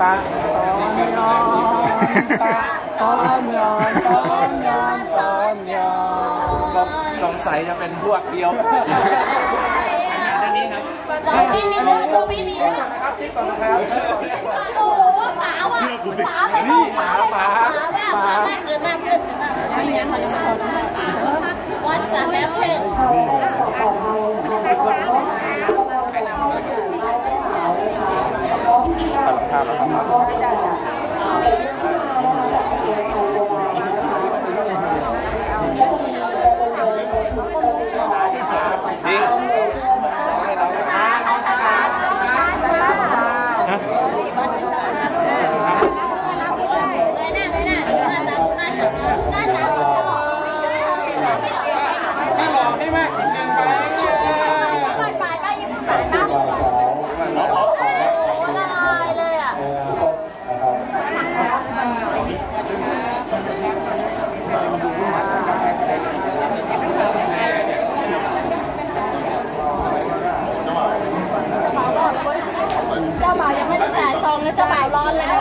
ตาตอนยอนสงสัยจะเป็นพวกเดียวด้านนี้ครับปีนี้ตัวปีนี้นะครับที่ก่อนนะครับโอ้โหหมาว่ะนี่หมาเกินหน้าขึ้นนี่ยังเขาจะมาวัดสารแล้วเช่นข้าวแล้วครับนี่ใช่แล้วไม่หลอกใช่ไหมดึงไปเจ้าบ่าวยังไม่ได้จ่ายซองเลยเจ้าบ่าวร้อนเลย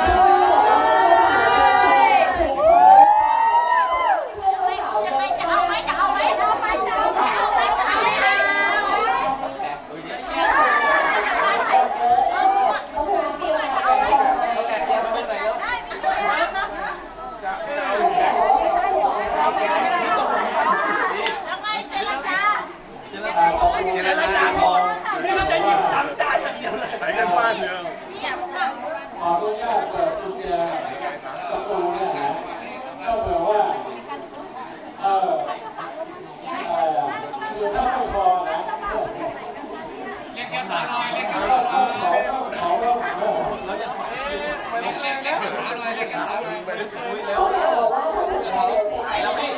ขออนุญาตเปิดกุญแจประตูนะฮะก็แปลว่าคือถ้าไม่พอนะเรียกแกสาวหน่อยเรียกแกสาวหน่อยเรียกแกสาวหน่อยเรียกแกสาวหน่อยไปดูคุยแล้วแล้วพี่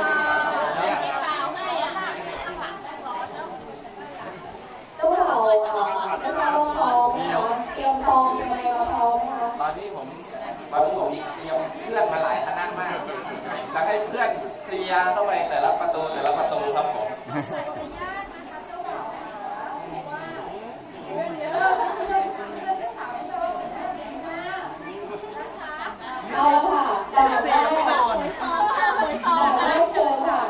ตู้เราจะเอาของเตรียมฟองยังไงมาพร้อมไหมคะตอนนี้ผมเตรียมเพื่อนมาหลายคณะมากจะให้เพื่อนเคลียร์เข้าไปแต่ละประตูครับผมเอาแล้วค่ะด่านแรกเชิญค่ะ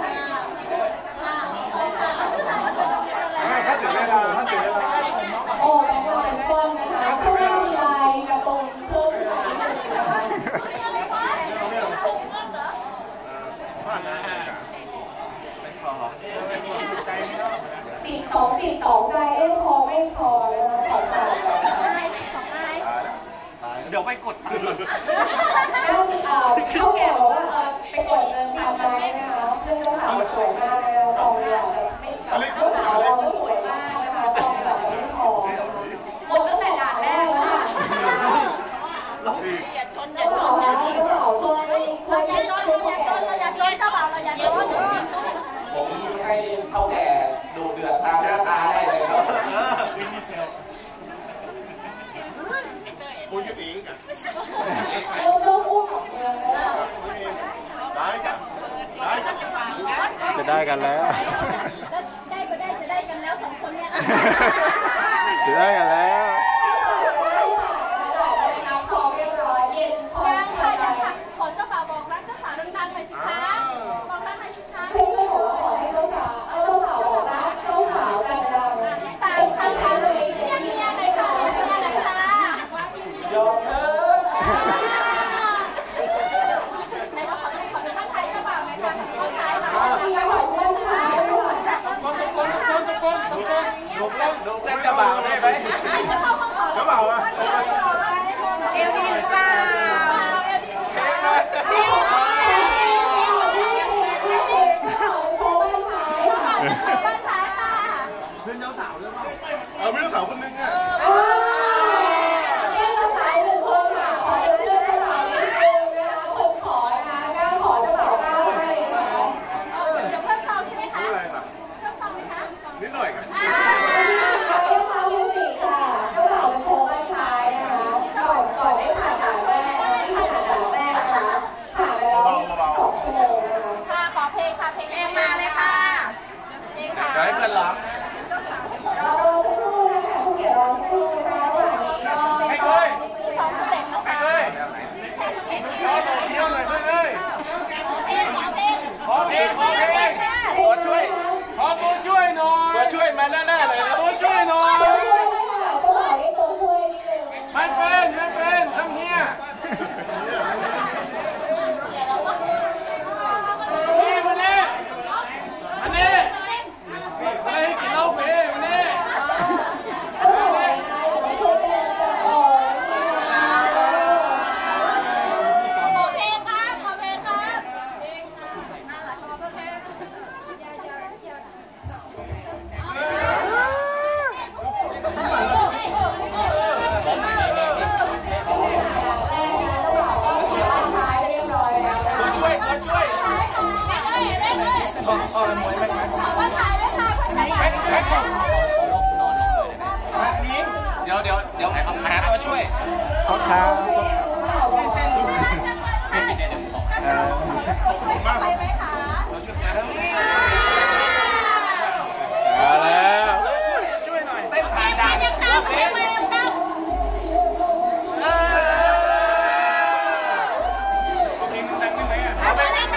โอ้แม่ก็เป็นกว้างนะคะถ้าไม่มีลายกระตุ้นเพิ่มขึ้นอีกนิดนึงนะคะปีกสองใจพอไม่พอเลยสองใจเดี๋ยวไปกดเข้าแก่บอกว่าไปกดเงินทำไมนะคะเพื่อนเจ้าสาวสวยมากเลยฟองแบบเจ้าสาวเราก็สวยมากนะคะฟองแบบไม่พอหมดตั้งแต่ด่านแรกแล้วค่ะเจ้าสาวนะเจ้าสาวช่วยเจ้าบ่าวเราอย่าโดนผมให้เท่าแก่ดูเดือดตามหน้าตาได้เลยเนาะคุณจะอีกอ่ะเราพูดของเมืองจะได้กันแล้วจะได้กันแล้วสองคนเนี่ยจะได้กันแล้วขอเจ้าบ่าวบอกรักเจ้าสาวดังๆหน่อยสิคะบอกรักหน่อยสิคะเพื่อนบอกว่าขอให้เจ้าสาวบอกรักเจ้าสาวดังๆตายค่ะชาเลยเมียไหนค่ะเมียไหนค่ะยอมเถอะไหนก็ขอดูท่าไทยเจ้าบ่าวไหมคะท่าไทยค่ะดูเต้นเจ้าบ่าวได้ไหมเดี๋ยวหาตัวช่วยข้อเท้ามาแล้วช่วยหน่อยเส้นผ่านด่านยังตามยังมายังตามเอาเพลงดังได้ไหมอ่ะเอาไปดัง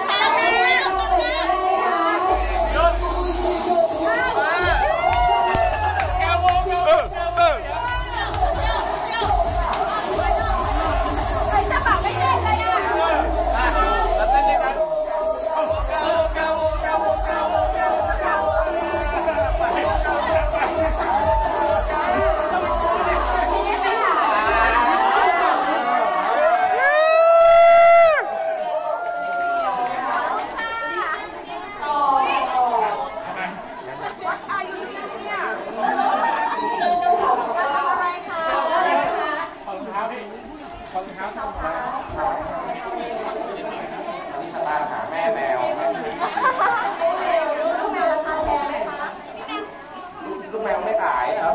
ลูกแมวไม่ขายครับ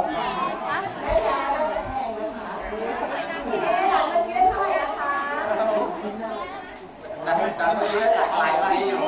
ดันนี้ได้หลายอะไรอยู่